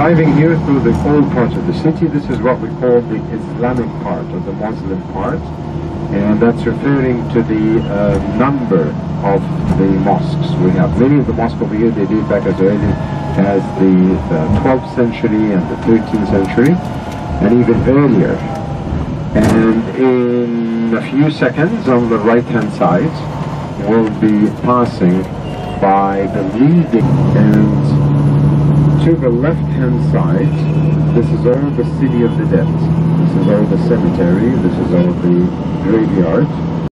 driving here through the old part of the city. This is what we call the Islamic part, or the Muslim part, and that's referring to the number of the mosques. We have many of the mosques over here, they date back as early as the 12th century and the 13th century, and even earlier. And in a few seconds, on the right hand side, we'll be passing by the leading, and to the left hand side, this is all the city of the dead. This is all the cemetery, this is all the graveyard.